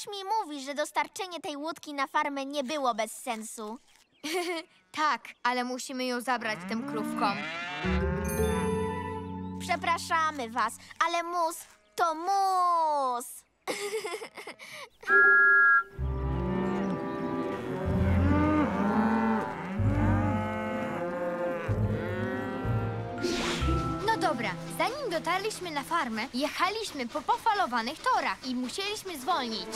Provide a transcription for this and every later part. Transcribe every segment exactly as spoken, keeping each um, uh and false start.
Coś mi mówi, że dostarczenie tej łódki na farmę nie było bez sensu. Tak, ale musimy ją zabrać tym krówkom. Przepraszamy was, ale mus to mus. No dobra, zanim dotarliśmy na farmę, jechaliśmy po pofalowanych torach i musieliśmy zwolnić.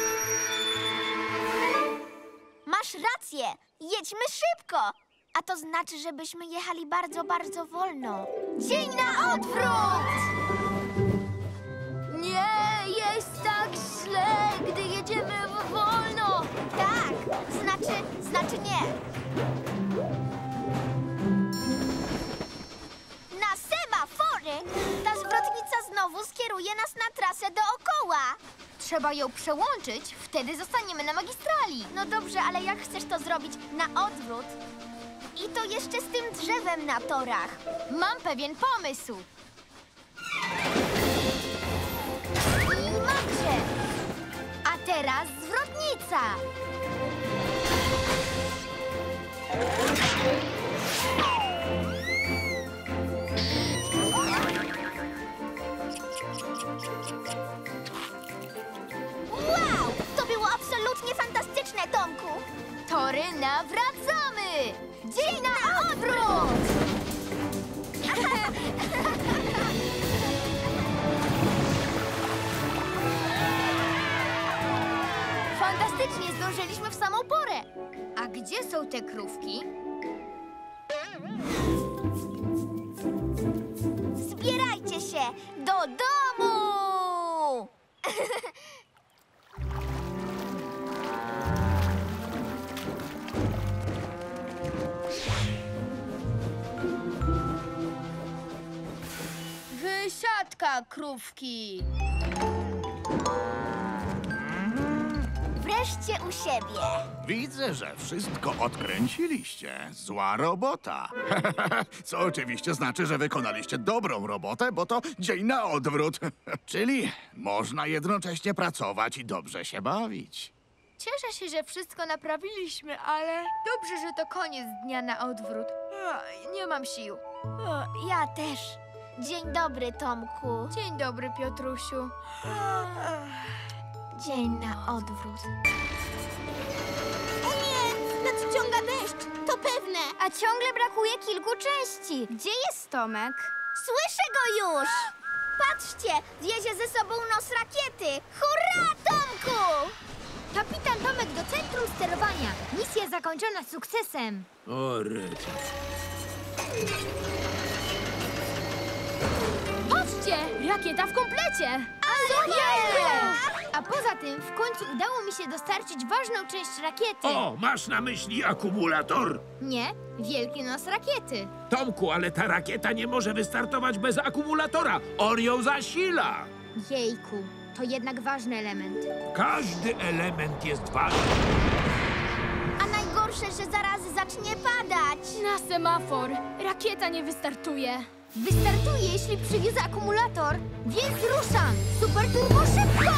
Masz rację, jedźmy szybko. A to znaczy, żebyśmy jechali bardzo, bardzo wolno. Dzień na odwrót! Nie, jest tak źle, gdy jedziemy wolno. Tak, znaczy, znaczy nie. Na semafory ta zwrotnica znowu skieruje nas na trasę dookoła. Trzeba ją przełączyć, wtedy zostaniemy na magistrali. No dobrze, ale jak chcesz to zrobić na odwrót? I to jeszcze z tym drzewem na torach. Mam pewien pomysł. I mam cię. A teraz zwrotnica. Wow! To było absolutnie fantastyczne, Tomku. Tory nawracamy! Dzień na odwrót! Fantastycznie, zdążyliśmy w samą porę. A gdzie są te krówki? Zbierajcie się do domu! Wysiadka, krówki! Wreszcie u siebie. Widzę, że wszystko odkręciliście. Zła robota. Co oczywiście znaczy, że wykonaliście dobrą robotę, bo to dzień na odwrót. Czyli można jednocześnie pracować i dobrze się bawić. Cieszę się, że wszystko naprawiliśmy, ale dobrze, że to koniec dnia na odwrót. Nie mam sił. O, ja też. Dzień dobry, Tomku. Dzień dobry, Piotrusiu. Dzień na odwrót. O nie! Nadciąga deszcz! To pewne! A ciągle brakuje kilku części. Gdzie jest Tomek? Słyszę go już! Patrzcie! Wiezie ze sobą nos rakiety! Hurra, Tomku! Kapitan Tomek do centrum sterowania. Misja zakończona sukcesem. O, rety. Patrzcie! Rakieta w komplecie! Super! A poza tym w końcu udało mi się dostarczyć ważną część rakiety. O, masz na myśli akumulator? Nie, wielki nos rakiety. Tomku, ale ta rakieta nie może wystartować bez akumulatora. On ją zasila. Jejku, to jednak ważny element. Każdy element jest ważny. A najgorsze, że zaraz zacznie padać. Na semafor. Rakieta nie wystartuje. Wystartuje, jeśli przywiozę akumulator, więc ruszam! Super turbo szybko!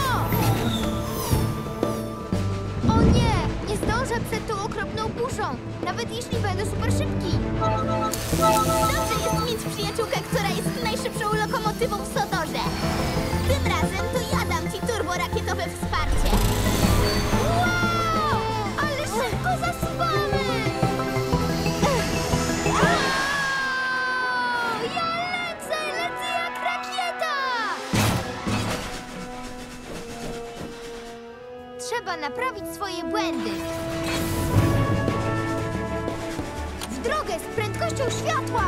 O nie! Nie zdążę przed tą okropną burzą, nawet jeśli będę super szybki. Dobrze jest mieć przyjaciółkę, która jest najszybszą lokomotywą w Sodorze. Tym razem to ja dam ci turborakietowe wsparcie. Wow! Ale szybko zasuwamy! Trzeba naprawić swoje błędy. W drogę z prędkością światła!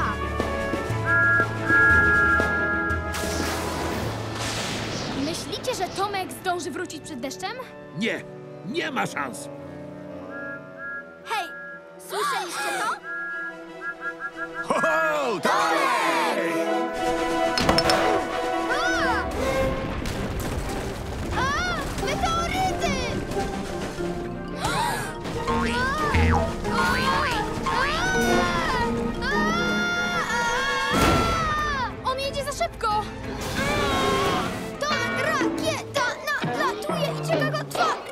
Myślicie, że Tomek zdąży wrócić przed deszczem? Nie, nie ma szans. Hej, słyszeliście to? Ho, ho, Tomek! A! A! Meteoryty! A! On jedzie za szybko! To rakieta nadlatuje i czeka go twarz!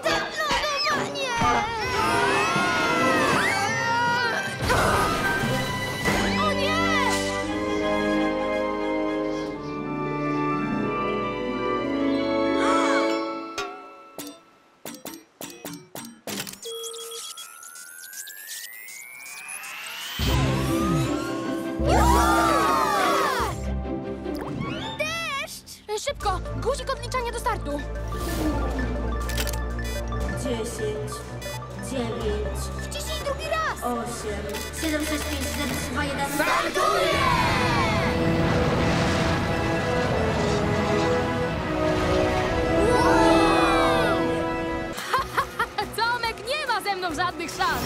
Guzik odliczania do startu. dziesięć, dziewięć, Wciśnij drugi raz. osiem, siedem, sześć, pięć, cztery, trzy, dwa, jeden. Tomek nie ma ze mną żadnych szans.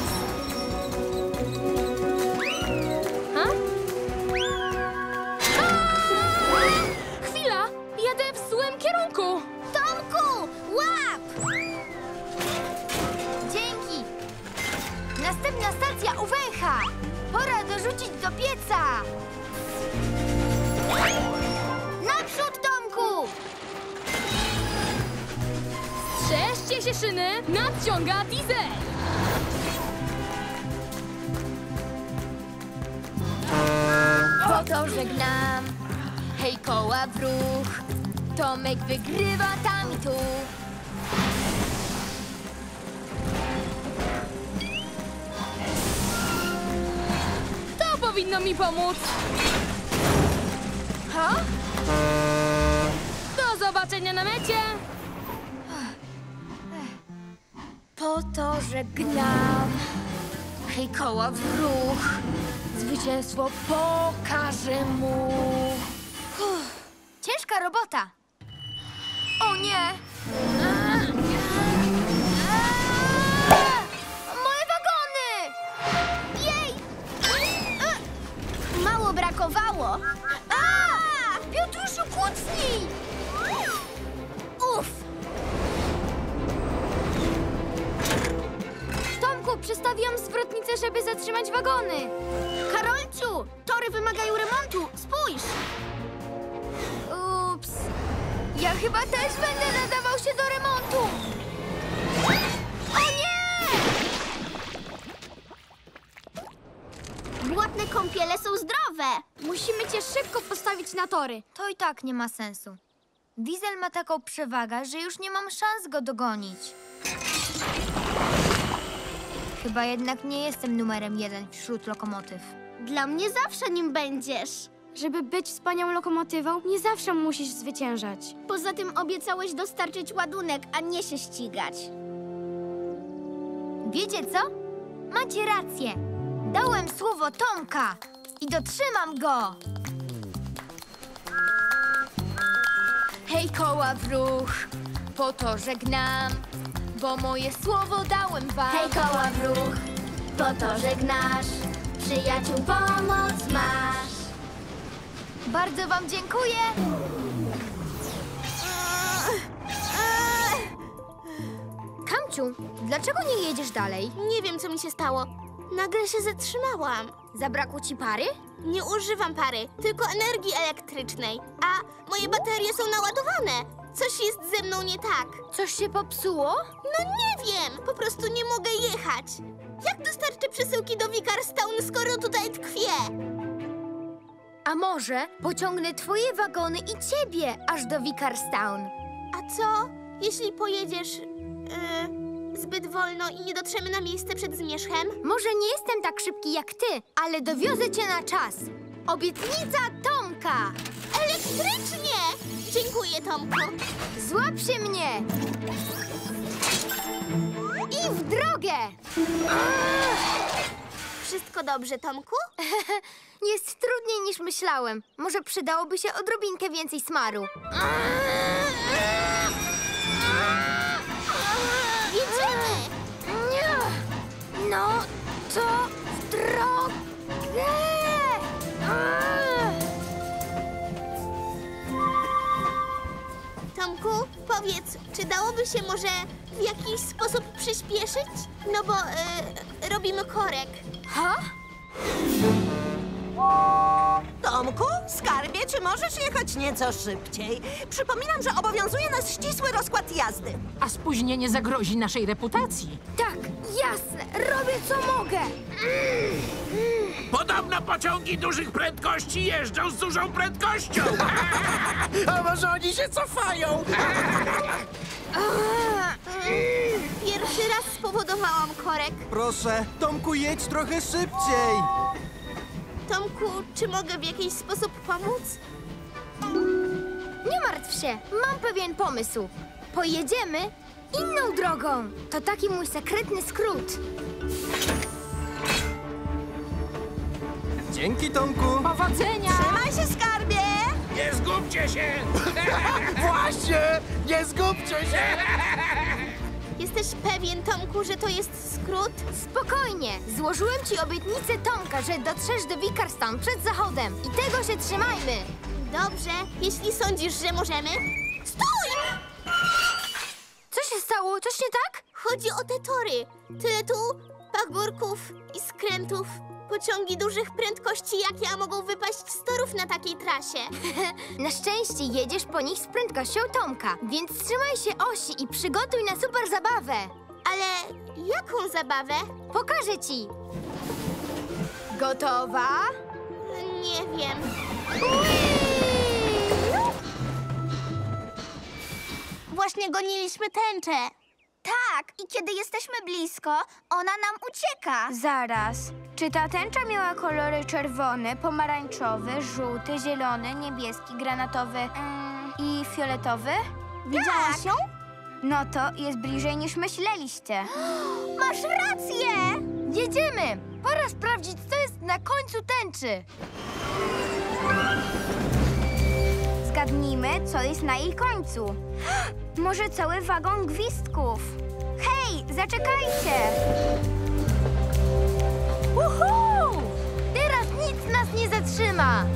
Ha? Aaa! Chwila, jadę w złym kierunku. Tomku, łap! Dzięki. Następna stacja u węcha. Pora dorzucić do pieca. Naprzód, Tomku! Strzeżcie się, szyny! Nadciąga diesel! Po to żegnam. Hej, koła w ruch. Tomek wygrywa tam i tu. To powinno mi pomóc. Ha? Do zobaczenia na mecie. Po to żegnam. Hej, koła w ruch. Zwycięstwo pokaże mu. Uff, ciężka robota. O nie! Moje wagony! Jej! Mało brakowało. A! Piotrusiu, kucnij! Uf! Tomku, przestawiłam zwrotnicę, żeby zatrzymać wagony. Karolciu, tory wymagają remontu. Spójrz! Ups. Ja chyba też będę nadawał się do remontu. O nie! Błotne kąpiele są zdrowe. Musimy cię szybko postawić na tory. To i tak nie ma sensu. Diesel ma taką przewagę, że już nie mam szans go dogonić. Chyba jednak nie jestem numerem jeden wśród lokomotyw. Dla mnie zawsze nim będziesz. Żeby być wspaniałą lokomotywą, nie zawsze musisz zwyciężać. Poza tym obiecałeś dostarczyć ładunek, a nie się ścigać. Wiecie co? Macie rację. Dałem słowo Tomka i dotrzymam go. Hej, koła w ruch, po to żegnam, bo moje słowo dałem wam. Hej, koła w ruch, po to żegnasz, przyjaciół pomoc masz. Bardzo wam dziękuję. Kamciu, dlaczego nie jedziesz dalej? Nie wiem, co mi się stało. Nagle się zatrzymałam. Zabrakło ci pary? Nie używam pary, tylko energii elektrycznej. A moje baterie są naładowane. Coś jest ze mną nie tak. Coś się popsuło? No nie wiem, po prostu nie mogę jechać. Jak dostarczę przesyłki do Vicarstown, skoro tutaj tkwię? A może pociągnę twoje wagony i ciebie aż do Vicarstown? A co, jeśli pojedziesz yy, zbyt wolno i nie dotrzemy na miejsce przed zmierzchem? Może nie jestem tak szybki jak ty, ale dowiozę cię na czas. Obietnica Tomka! Elektrycznie! Dziękuję, Tomku. Złap się mnie! I w drogę! Wszystko dobrze, Tomku? Jest trudniej niż myślałem. Może przydałoby się odrobinkę więcej smaru. Jedziemy! Nie. No to w drogę! Tomku, powiedz, czy dałoby się może w jakiś sposób przyspieszyć? No bo yy, robimy korek. Ha? Tomku, skarbie, czy możesz jechać nieco szybciej? Przypominam, że obowiązuje nas ścisły rozkład jazdy. A spóźnienie zagrozi naszej reputacji. Tak, jasne. Robię co mogę. Podobno pociągi dużych prędkości jeżdżą z dużą prędkością. A może oni się cofają? Pierwszy raz spowodowałam korek. Proszę, Tomku, jedź trochę szybciej. Tomku, czy mogę w jakiś sposób pomóc? Nie martw się, mam pewien pomysł. Pojedziemy inną drogą. To taki mój sekretny skrót. Dzięki, Tomku. Powodzenia! Trzymaj się, skarbie! Nie zgubcie się! Właśnie! Nie zgubcie się! Jesteś pewien, Tomku, że to jest skrót? Spokojnie, złożyłem ci obietnicę Tomka, że dotrzesz do Wickerston przed zachodem. I tego się trzymajmy. Dobrze, jeśli sądzisz, że możemy. Stój! Co się stało? Coś nie tak? Chodzi o te tory. Tyle tu pagórków i skrętów. Pociągi dużych prędkości jak ja mogą wypaść z torów na takiej trasie. Na szczęście jedziesz po nich z prędkością Tomka, więc trzymaj się osi i przygotuj na super zabawę. Ale jaką zabawę? Pokażę ci. Gotowa? Nie wiem. Właśnie goniliśmy tęczę. Tak, i kiedy jesteśmy blisko, ona nam ucieka. Zaraz. Czy ta tęcza miała kolory czerwony, pomarańczowy, żółty, zielony, niebieski, granatowy mm, i fioletowy? Widziałaś ją? No to jest bliżej niż myśleliście. Masz rację! Jedziemy! Pora sprawdzić, co jest na końcu tęczy. Zgadnijmy, co jest na jej końcu. Może cały wagon gwizdków. Hej, zaczekajcie! Uhu! Teraz nic nas nie zatrzyma!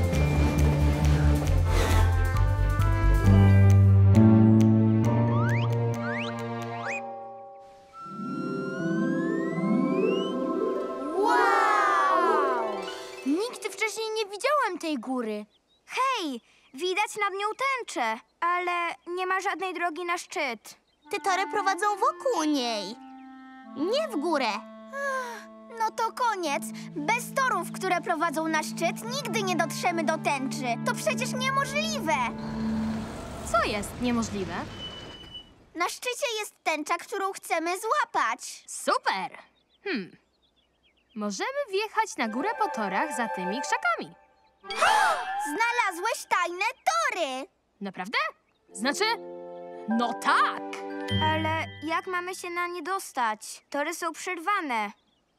Wow! Nigdy wcześniej nie widziałem tej góry. Hej, widać nad nią tęczę, ale nie ma żadnej drogi na szczyt. Te tory prowadzą wokół niej. Nie w górę. No to koniec. Bez torów, które prowadzą na szczyt, nigdy nie dotrzemy do tęczy. To przecież niemożliwe. Co jest niemożliwe? Na szczycie jest tęcza, którą chcemy złapać. Super! Hmm. Możemy wjechać na górę po torach za tymi krzakami. Znalazłeś tajne tory. Naprawdę? Znaczy, no tak! Ale jak mamy się na nie dostać? Tory są przerwane.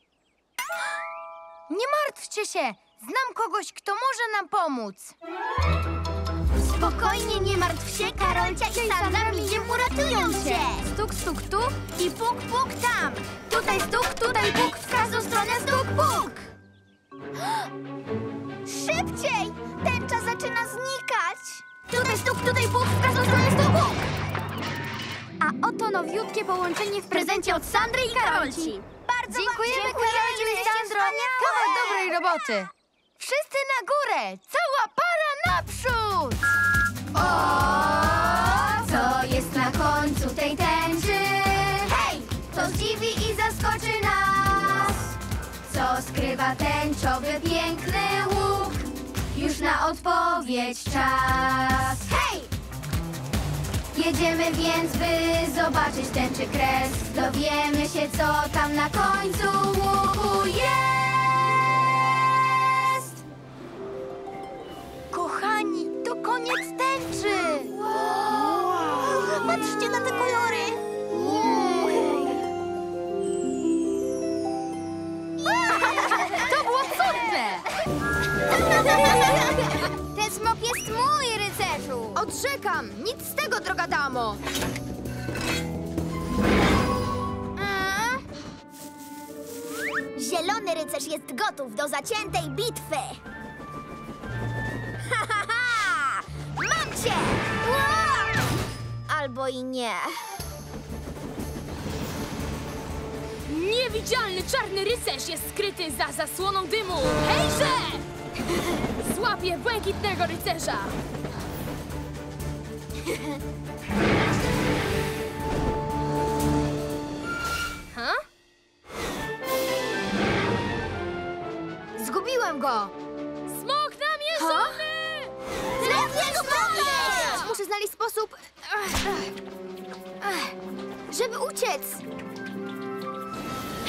Nie martwcie się! Znam kogoś, kto może nam pomóc. Spokojnie, nie martw się, Karolcia i Sandra migiem uratują cię. Stuk, stuk, tu i puk, puk tam. Tutaj stuk, tutaj puk, w każdą stronę stuk, puk. Szybciej! Tęcza zaczyna znikać. Tutaj stuk, tutaj puk, w każdą stronę stuk, puk. A oto nowiutkie połączenie w prezencie od Sandry i Karolci. Bardzo dziękujemy, Karolciu i Sandro. Kawał dobrej roboty. Wszyscy na górę! Cała para naprzód! O, co jest na końcu tej tęczy? Hej! To zdziwi i zaskoczy nas. Co skrywa tęczowy piękny łuk? Już na odpowiedź czas. Hej! Jedziemy więc, by zobaczyć tęczy kres. Dowiemy się, co tam na końcu łuku jest. Kochani, to koniec tęczy! Wow. Patrzcie na te kolory! To było cudne! Ten smok jest mój, rycerzu! Odrzekam! Nic z tego, droga damo! A? Zielony rycerz jest gotów do zaciętej bitwy! Ha, ha, ha! Mam cię! Ua! Albo i nie. Niewidzialny czarny rycerz jest skryty za zasłoną dymu. Hejże! Złapię błękitnego rycerza. Ha? Zgubiłem go! Smok namierzony! Lepiej go Muszę znaleźć sposób, żeby uciec.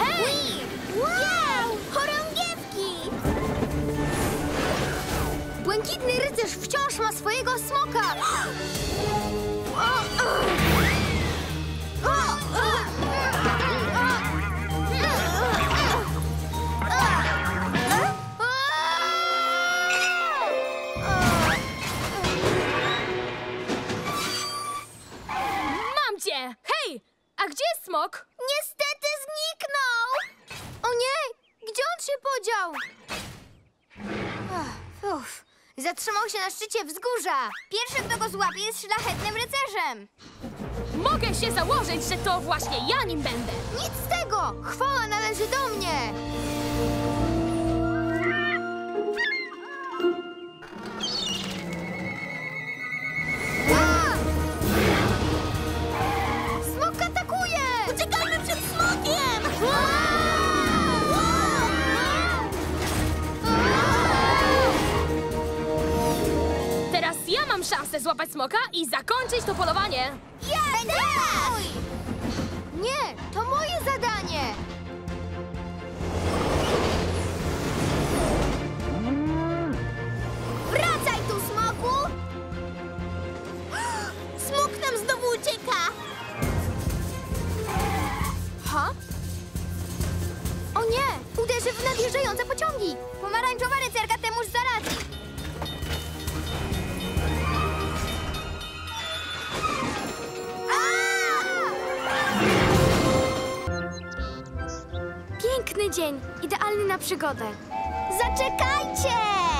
Hej! Wow! Chorągiewki! Błękitny rycerz wciąż ma swojego smoka! Mam cię! Hej! A gdzie jest smok? Niestety zniknął! O nie! Gdzie on się podział? Ach, Uff, zatrzymał się na szczycie wzgórza. Pierwszy, kto go złapie, jest szlachetnym rycerzem. Mogę się założyć, że to właśnie ja nim będę. Nic z tego! Chwała należy do mnie! A! Smok atakuje! Uciekajmy przed smokiem! Teraz ja mam szansę złapać smoka i zakończyć to polowanie. Będzie mój! Nie, to moje zadanie! Wracaj tu, smoku! Smok nam znowu ucieka! Ha? O nie! Uderzy w nadjeżdżające pociągi! Pomarańczowa rycerka temuż zaradzi! Piękny dzień, idealny na przygodę. Zaczekajcie!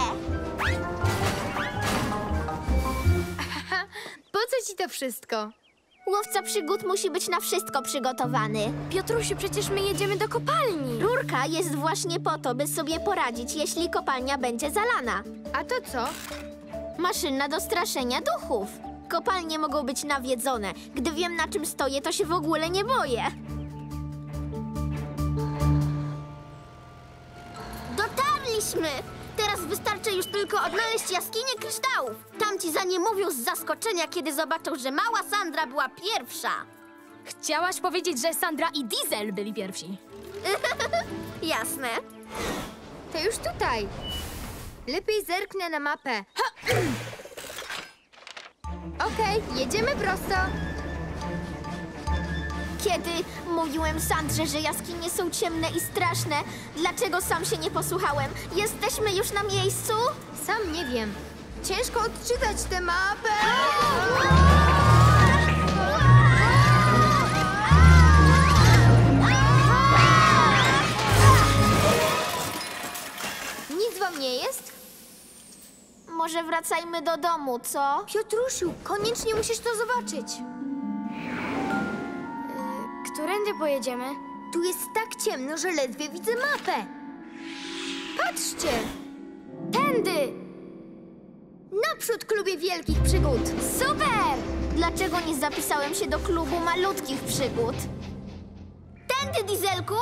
Po co ci to wszystko? Łowca przygód musi być na wszystko przygotowany. Piotrusiu, przecież my jedziemy do kopalni. Rurka jest właśnie po to, by sobie poradzić, jeśli kopalnia będzie zalana. A to co? Maszyna do straszenia duchów. Kopalnie mogą być nawiedzone. Gdy wiem, na czym stoję, to się w ogóle nie boję. Dotarliśmy! Teraz wystarczy już tylko odnaleźć jaskinię kryształów. Tamci za nie mówią z zaskoczenia, kiedy zobaczą, że mała Sandra była pierwsza. Chciałaś powiedzieć, że Sandra i Diesel byli pierwsi. Jasne. To już tutaj. Lepiej zerknę na mapę. Okej, jedziemy prosto. Kiedy mówiłem Sandrze, że jaskinie są ciemne i straszne, dlaczego sam się nie posłuchałem? Jesteśmy już na miejscu? Sam nie wiem. Ciężko odczytać tę mapę. Nic wam nie jest? Może wracajmy do domu, co? Piotrusiu, koniecznie musisz to zobaczyć. Yy, którędy pojedziemy? Tu jest tak ciemno, że ledwie widzę mapę. Patrzcie! Tędy! Naprzód, klubie wielkich przygód! Super! Dlaczego nie zapisałem się do klubu malutkich przygód? Tędy, Dieselku!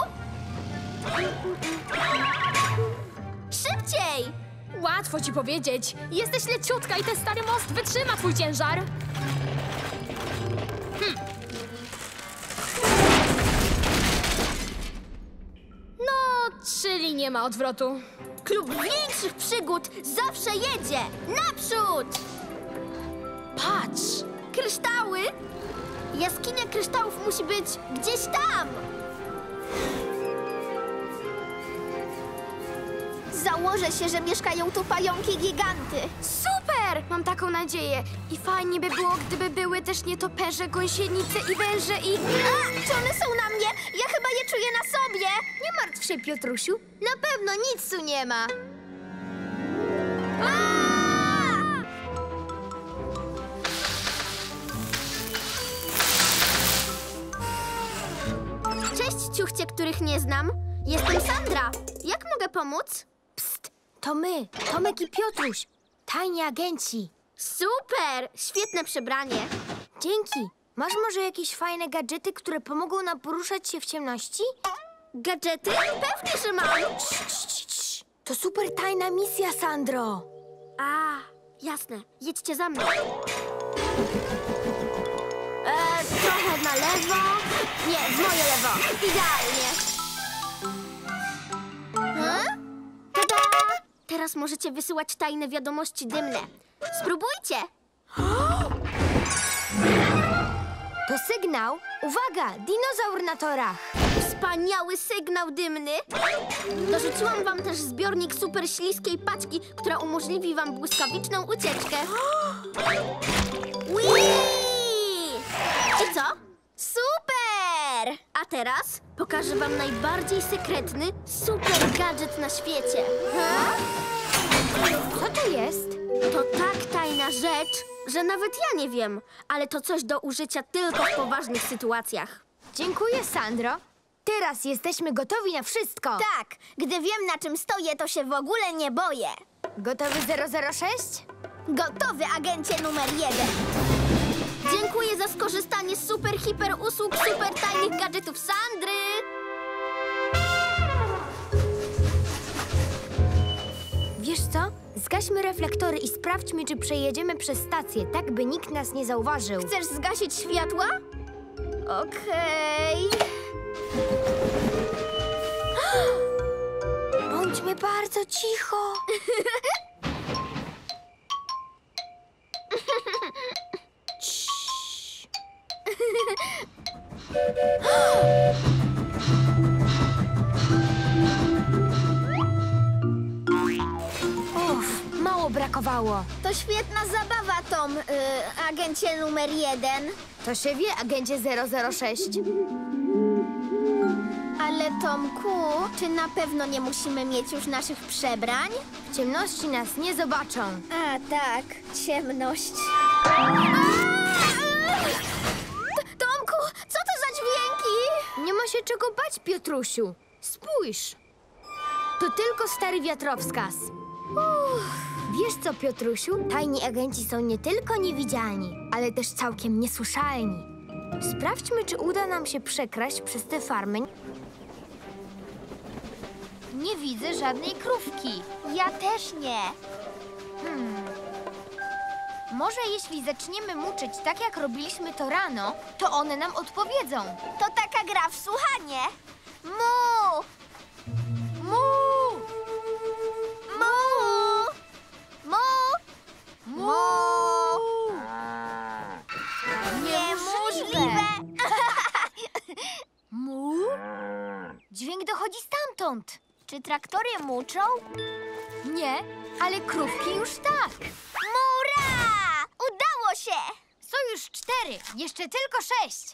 Szybciej! Łatwo ci powiedzieć. Jesteś leciutka i ten stary most wytrzyma twój ciężar. Hm. No, czyli nie ma odwrotu. Klub większych przygód zawsze jedzie! Naprzód! Patrz! Kryształy! Jaskinia kryształów musi być gdzieś tam! Założę się, że mieszkają tu pająki giganty. Super! Mam taką nadzieję. I fajnie by było, gdyby były też nietoperze, gąsienice i węże i... A! Czy one są na mnie? Ja chyba je czuję na sobie! Nie martw się, Piotrusiu. Na pewno nic tu nie ma. Cześć, ciuchcie, których nie znam. Jestem Sandra. Jak mogę pomóc? Psst, to my, Tomek i Piotruś. Tajni agenci. Super! Świetne przebranie. Dzięki. Masz może jakieś fajne gadżety, które pomogą nam poruszać się w ciemności? Gadżety? Pewnie, że mam. Cii, cii, cii. To super tajna misja, Sandro. A, jasne. Jedźcie za mną. E, trochę na lewo. Nie, w moje lewo. Idealnie. Hmm? Tada! teraz możecie wysyłać tajne wiadomości dymne. Spróbujcie! To sygnał. Uwaga, dinozaur na torach. Wspaniały sygnał dymny! Dorzuciłam wam też zbiornik super śliskiej paczki, która umożliwi wam błyskawiczną ucieczkę. Whee! I co? Super! A teraz pokażę wam najbardziej sekretny super gadżet na świecie. Ha? Co to jest? To tak tajna rzecz, że nawet ja nie wiem, ale to coś do użycia tylko w poważnych sytuacjach. Dziękuję, Sandro. Teraz jesteśmy gotowi na wszystko. Tak, gdy wiem, na czym stoję, to się w ogóle nie boję. Gotowy zero zero sześć? Gotowy, agencie numer jeden. Dziękuję za skorzystanie z super hiper usług super tajnych gadżetów Sandry. Wiesz co? Zgaśmy reflektory i sprawdźmy, czy przejedziemy przez stację, tak by nikt nas nie zauważył. Chcesz zgasić światła? Okej. Bądźmy bardzo cicho. Uff, mało brakowało. To świetna zabawa, Tom, y, agencie numer jeden. To się wie, agencie zero zero sześć. Ale Tomku, czy na pewno nie musimy mieć już naszych przebrań? W ciemności nas nie zobaczą. A tak, ciemność. Tomku, co to za dźwięki? Nie ma się czego bać, Piotrusiu. Spójrz. To tylko stary wiatrowskaz. Uff. Wiesz co, Piotrusiu? Tajni agenci są nie tylko niewidzialni, ale też całkiem niesłyszalni. Sprawdźmy, czy uda nam się przekraść przez te farmy. Nie widzę żadnej krówki. Ja też nie. Hmm. Może jeśli zaczniemy muczyć tak, jak robiliśmy to rano, to one nam odpowiedzą. To taka gra w słuchanie. Mu! Mu! Mu! Mu! Mu! Niemożliwe! Mu? Dźwięk dochodzi stamtąd. Czy traktory muczą? Nie, ale krówki już tak. Mura! Udało się! Są już cztery, jeszcze tylko sześć.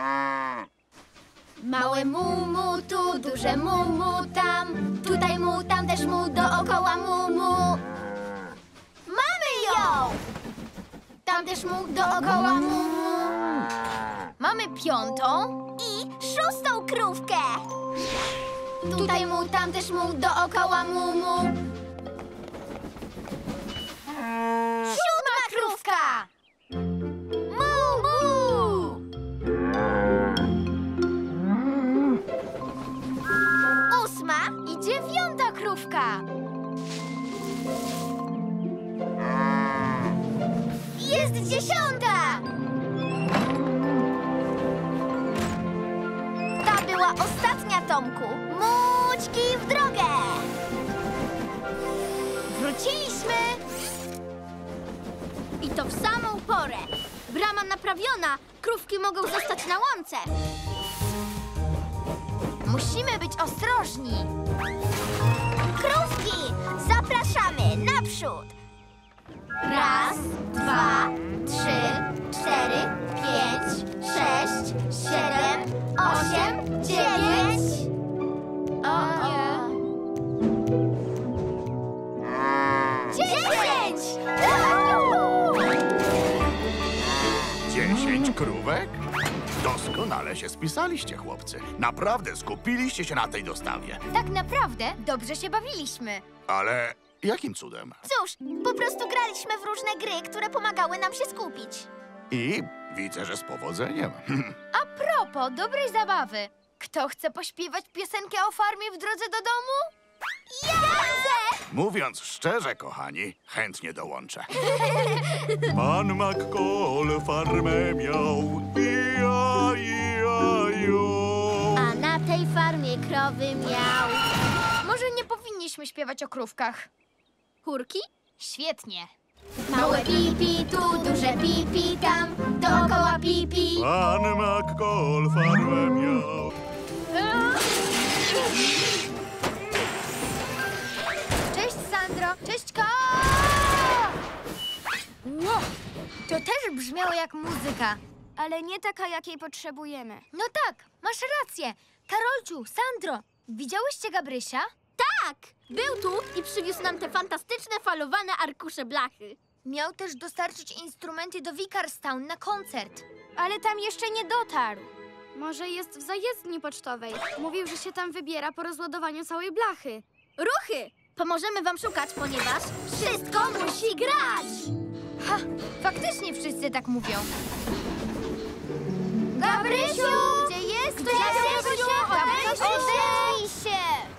Małe mumu tu, duże mumu tam. Tutaj mu, tam też mu, dookoła mumu. Mamy ją! Tam też mu, dookoła mumu. Mamy piątą. I szóstą krówkę! Tutaj mu, tam też mu, dookoła mumu. Siódma krówka! Mu, mu! Ósma I dziewiąta krówka. jest dziesiąta! Ta była ostatnia, Tomku. Mućki w drogę! Wróciliśmy! I to w samą porę. Brama naprawiona. Krówki mogą zostać na łące. Musimy być ostrożni. Krówki! Zapraszamy naprzód! Raz, dwa, trzy, cztery, pięć, sześć, siedem, osiem, dziewięć. O nie. Dziesięć! Dziesięć krówek? Doskonale się spisaliście, chłopcy. Naprawdę skupiliście się na tej dostawie. Tak naprawdę dobrze się bawiliśmy. Ale jakim cudem? Cóż, po prostu graliśmy w różne gry, które pomagały nam się skupić. I widzę, że z powodzeniem. A propos dobrej zabawy. Kto chce pośpiewać piosenkę o farmie w drodze do domu? Ja chcę! Mówiąc szczerze, kochani, chętnie dołączę. Pan McCall farmę miał. Ija, ija, jo. A na tej farmie krowy miał. Może nie powinniśmy śpiewać o krówkach. Chórki? Świetnie. Małe pipi, tu duże pipi, tam dookoła pipi. Pan McCall farmę miał. Cześć, Sandro. Cześć, Ko! Wow, to też brzmiało jak muzyka. Ale nie taka, jakiej potrzebujemy. No tak, masz rację. Karolciu, Sandro, widziałyście Gabrysia? Tak! Był tu i przywiózł nam te fantastyczne falowane arkusze blachy. Miał też dostarczyć instrumenty do Vicarstown na koncert. Ale tam jeszcze nie dotarł. Może jest w zajezdni pocztowej. Mówił, że się tam wybiera po rozładowaniu całej blachy. Ruchy! Pomożemy wam szukać, ponieważ wszystko musi grać! Ha, faktycznie wszyscy tak mówią. Gabrysiu! Gdzie jesteś? Gabrysiu! Gabrysiu! Odezwij się!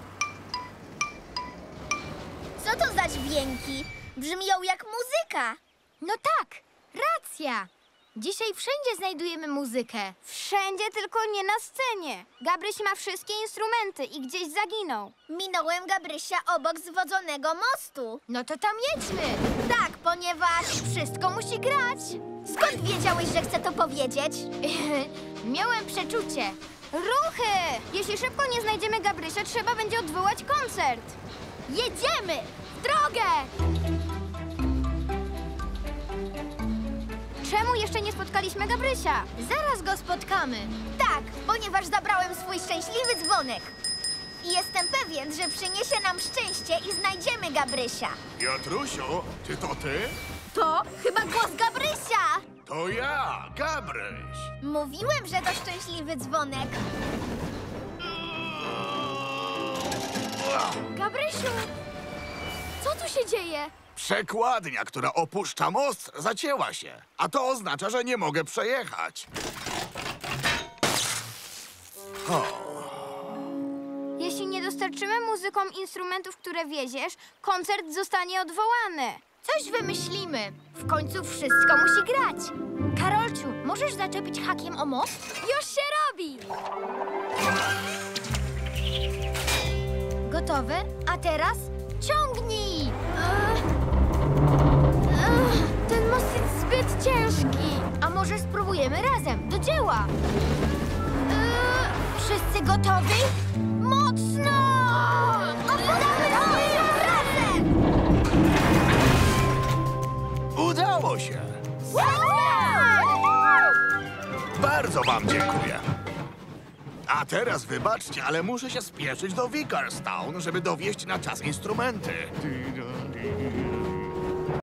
Co to za dźwięki? Brzmią jak muzyka. No tak, racja. Dzisiaj wszędzie znajdujemy muzykę. Wszędzie, tylko nie na scenie. Gabryś ma wszystkie instrumenty i gdzieś zaginął. Minąłem Gabrysia obok zwodzonego mostu. No to tam jedźmy. Tak, ponieważ wszystko musi grać. Skąd wiedziałeś, że chcę to powiedzieć? Miałem przeczucie. Ruchy! Jeśli szybko nie znajdziemy Gabrysia, trzeba będzie odwołać koncert. Jedziemy! W drogę! Czemu jeszcze nie spotkaliśmy Gabrysia? Zaraz go spotkamy. Tak, ponieważ zabrałem swój szczęśliwy dzwonek. I jestem pewien, że przyniesie nam szczęście i znajdziemy Gabrysia. Piotrusiu, czy to ty? To chyba głos Gabrysia! To ja, Gabryś. Mówiłem, że to szczęśliwy dzwonek. Gabrysiu! Co tu się dzieje? Przekładnia, która opuszcza most, zacięła się. A to oznacza, że nie mogę przejechać. O, Jeśli nie dostarczymy muzykom instrumentów, które wieziesz, koncert zostanie odwołany. Coś wymyślimy. W końcu wszystko musi grać. Karolciu, możesz zaczepić hakiem o most? Już się robi! Gotowy? A teraz ciągnij! Ten most jest zbyt ciężki. A może spróbujemy razem? Do dzieła! Wszyscy gotowi? Mocno! Oddamy swoją pracę! udało się. Bardzo wam dziękuję. A teraz wybaczcie, ale muszę się spieszyć do Vicarstown, żeby dowieźć na czas instrumenty.